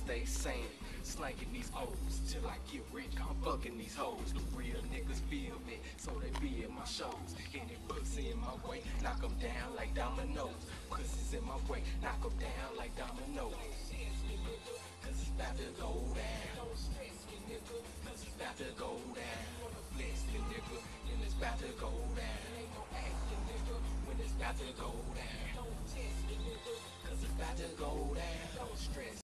stay sane, slanging these O's till I get rich. I'm fucking these hoes. The real niggas feel me, so they be in my shows. Any pussy in my way, knock them down like dominoes. Pussies in my way, knock them down like dominoes. Cause it's about to go down. Cause it's about to go down. Bless the nigga, and it's about to go down. Ain't no acting nigga, when it's about to go down. Cause it's about to go down. Don't stress.